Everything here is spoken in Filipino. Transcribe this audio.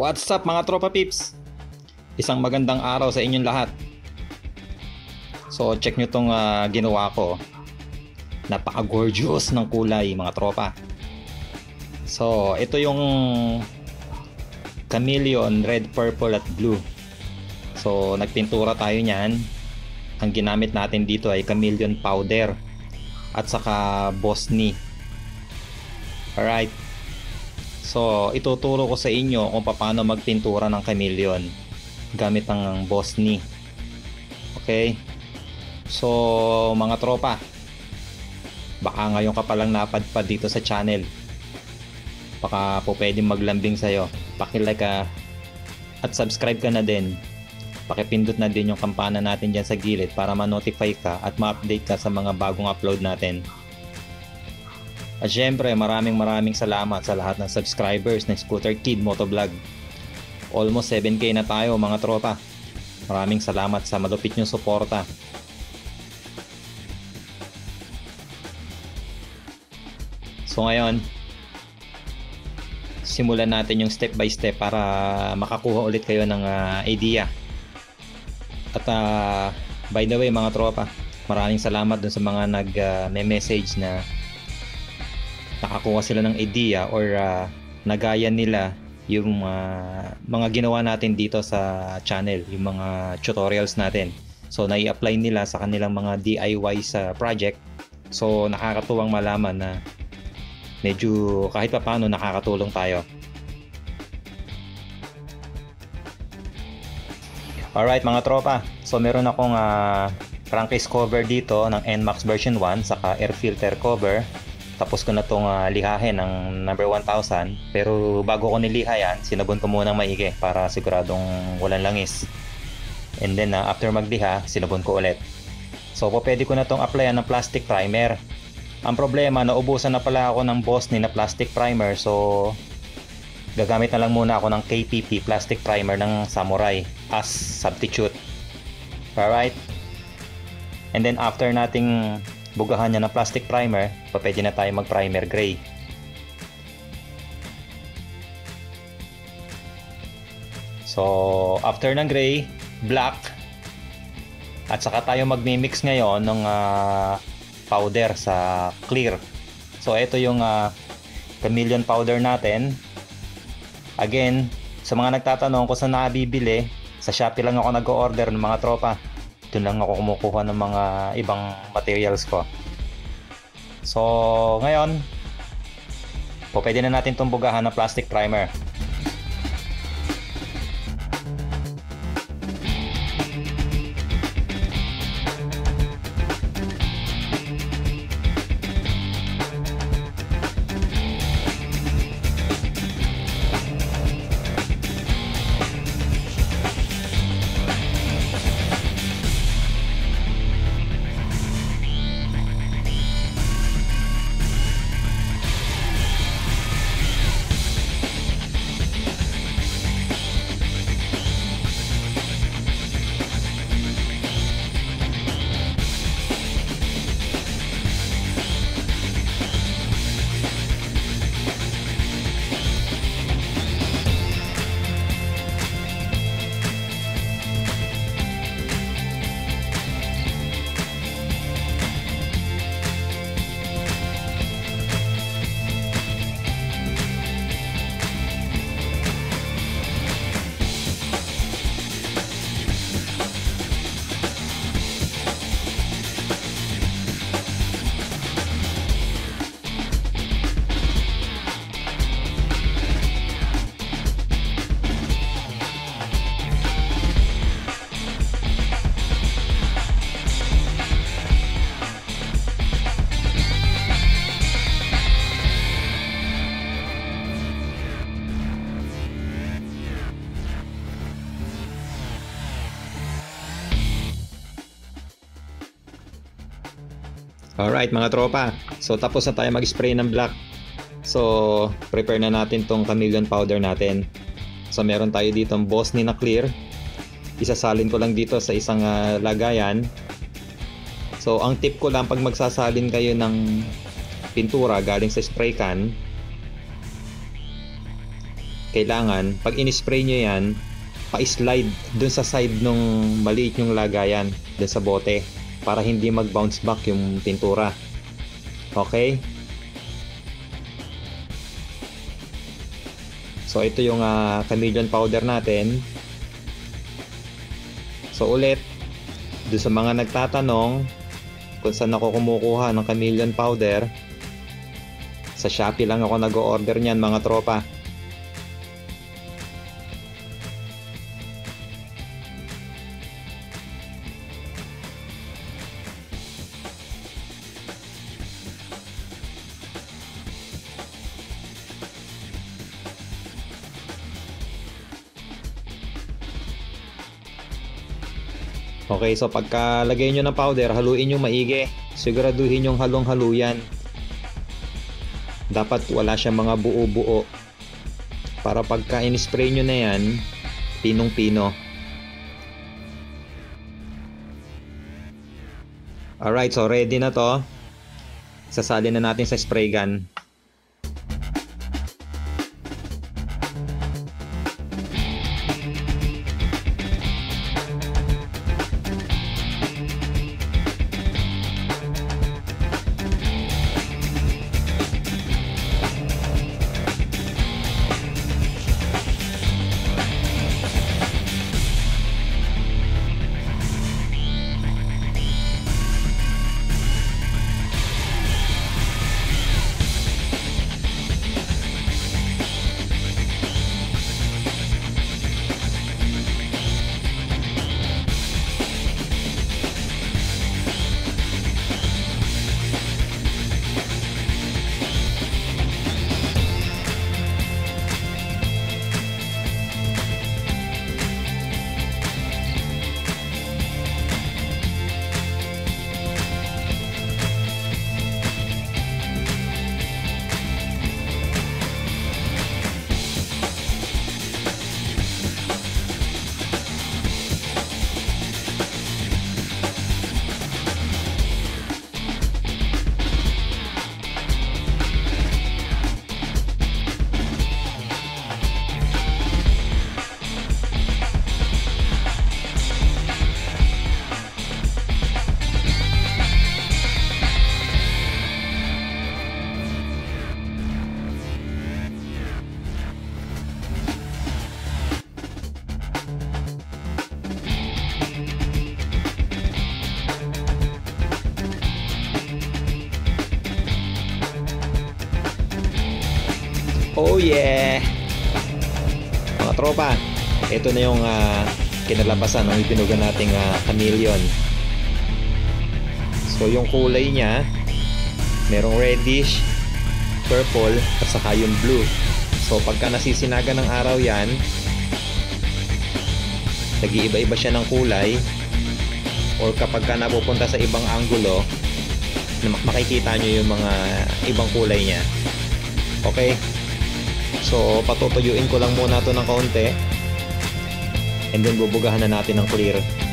What's up mga tropa pips? Isang magandang araw sa inyong lahat. So check nyo tong ginawa ko. Napaka-gorgeous ng kulay mga tropa. So ito yung chameleon, red, purple at blue. So nagpintura tayo niyan. Ang ginamit natin dito ay chameleon powder at saka Bosni. Alright. So, ituturo ko sa inyo kung paano magpintura ng chameleon gamit ang Bosni. Okay? So, mga tropa, baka ngayon ka palang napadpad dito sa channel. Baka po pwedeng maglambing sa'yo. Paki-like at subscribe ka na din. Pakipindot na din yung kampana natin dyan sa gilid para ma-notify ka at ma-update ka sa mga bagong upload natin. At syempre, maraming salamat sa lahat ng subscribers ng Scooter Kid Motovlog. Almost 7K na tayo mga tropa. Maraming salamat sa malupit nyong suporta. So ngayon, simulan natin yung step by step para makakuha ulit kayo ng idea. At by the way mga tropa, maraming salamat dun sa mga nag-message na nakakuha sila ng idea or nagaya nila yung mga ginawa natin dito sa channel, yung mga tutorials natin. So nai-apply nila sa kanilang mga DIY sa project. So nakakatuwang malaman na medyo kahit pa paano nakakatulong tayo. Alright mga tropa, so meron akong crankcase cover dito ng NMAX version 1 saka air filter cover. Tapos ko na itong lihahin ng number 1000. Pero bago ko niliha yan, sinabon ko muna maigi para siguradong walang langis. And then after magliha, sinabon ko ulit. So pwede ko na itong applyan ng plastic primer. Ang problema, naubusan na pala ako ng Bosni na plastic primer. So gagamit na lang muna ako ng KPP plastic primer ng Samurai as substitute. Alright. And then after nating bugahan niya ng plastic primer, pwede na tayo mag primer gray. So after ng gray, black, at saka tayo magmi-mix ngayon ng powder sa clear. So ito yung chameleon powder natin. Again, sa mga nagtatanong kung saan nakabibili, sa Shopee lang ako nag-order ng mga tropa. Doon lang ako kumukuha ng mga ibang materials ko. So ngayon, pwede na natin itong bugahan ng plastic primer. Alright mga tropa, so tapos na tayo mag-spray ng black. So prepare na natin tong chameleon powder natin. So meron tayo dito ang Bosni na clear. Isasalin ko lang dito sa isang lagayan. So ang tip ko lang pag magsasalin kayo ng pintura galing sa spray can, kailangan pag in-spray nyo yan, pa-slide dun sa side nung maliit yung lagayan dun sa bote para hindi mag-bounce back yung pintura. Okay? So ito yung chameleon powder natin. So ulit, dun sa mga nagtatanong kung saan ako kumukuha ng chameleon powder, sa Shopee lang ako nag-o-order niyan mga tropa. Okay, so pagka lagay nyo ng powder, haluin nyo maigi. Siguraduhin yung halong-halo yan. Dapat wala siyang mga buo-buo. Para pagka in-spray nyo na yan, pinong-pino. Alright, so ready na to. Sasalin na natin sa spray gun. Oh yeah! Mga tropa, ito na yung kinalabasan ng ibinugan nating chameleon. So yung kulay niya, merong reddish, purple, at saka yung blue. So pagka nasisinaga ng araw yan, nag-iiba-iba siya ng kulay, or kapag ka napupunta sa ibang angulo, makikita nyo yung mga ibang kulay niya. Okay? So patutuyuin ko lang muna to ng kaunti, and then bubugahan na natin ng clear.